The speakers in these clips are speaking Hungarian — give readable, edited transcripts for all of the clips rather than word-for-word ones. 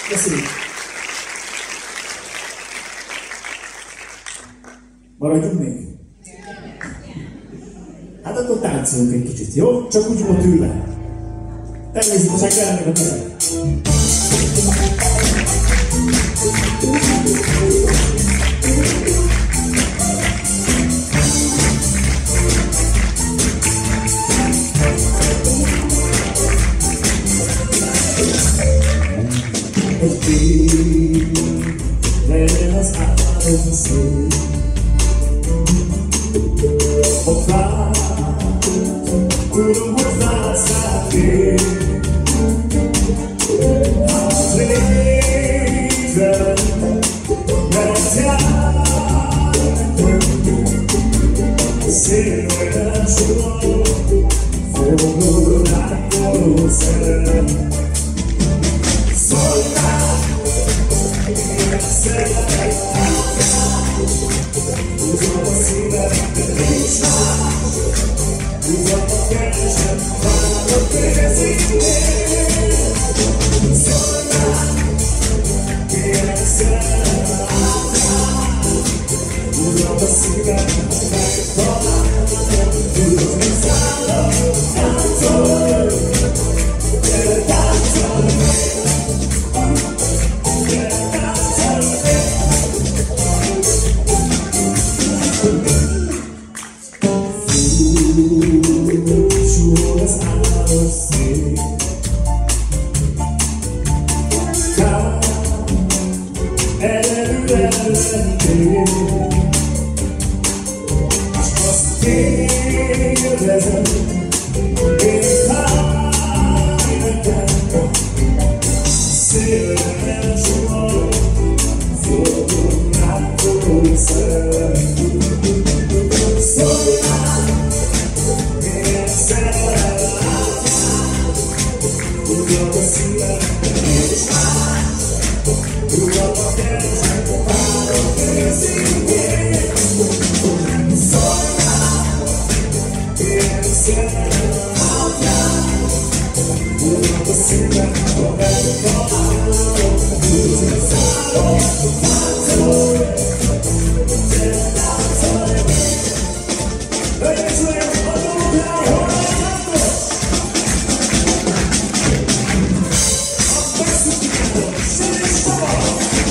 Köszönjük! Maradjunk még? Hát akkor táncolunk egy kicsit, jó? Csak úgy ott ülve. Természetesen kellenek a terek. Egy kép, legyen az álom szép. Ott vár, tudom, hogy vársz rá fél. Hát létre, mert jár nekünk. Szélben sorol, fogod rákoló szerelem. Tudom a szívem, de nincs más. Tudom a keresem, várok érzéknél. Szólj rám, kérlek szerelem átjár. Tudom a szívem, megtalálom. Tudom, hogy szállom, táncolj. Gyere, táncolj még. Súlyol az álom szép. Kár, egyedül ellentél. S azt kérdezem, én fáj nekem. Szélben suhol, fogom rákoló szerelem. Szólj rám, én szerelem átjár. Tudom a szívem, de nincs más. Tudom a keresem, várok őszintén. Szólj rám, én szerelem átjár. Tudom a szívem, ha megtalálom. Tudom, hogy szállom, táncolj. Gyere, táncolj még. Hölgyeim és uraim, adunk rá, hol láttok? A Mexikából, Sős Csaba!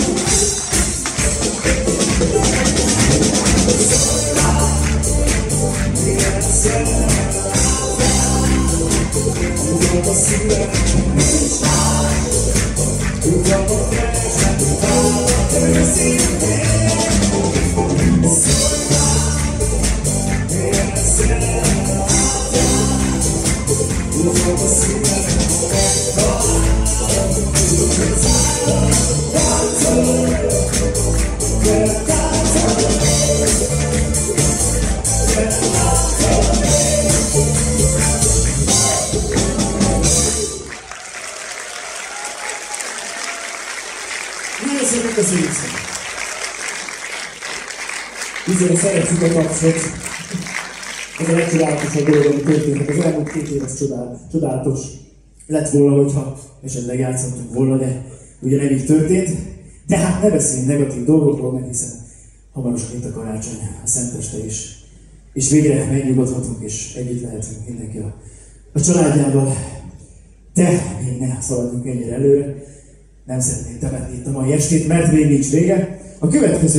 Szólj rám, milyen szerelem átjár. Tudom a szívem, nincs más. Tudom, hogy keresem, várok őszintén. Szólj rám, milyen szerelem átjár. Tudom a szívem, megtalálom. Tudom, hogy szállom, táncolj. Gyere, táncolj még. Gyere, táncolj még. Nagyon szépen köszönjük szépen! Bizony szeretjük a tapsot. Ez a legcsodálatosabb dolog, ami történt. Az elmúlt 2 év az csodálatos. Lett volna, hogyha esetleg játszottunk volna, de ugye nem így történt. De hát ne beszéljünk negatív dolgokról, mert hiszen hamarosan itt a karácsony, a szenteste is. És végre megnyugodhatunk, és együtt lehetünk mindenki a családjával. De még ne szaladjunk ennyire előre. Nem szeretnék temetni itt a mai estét, mert még nincs vége. A következő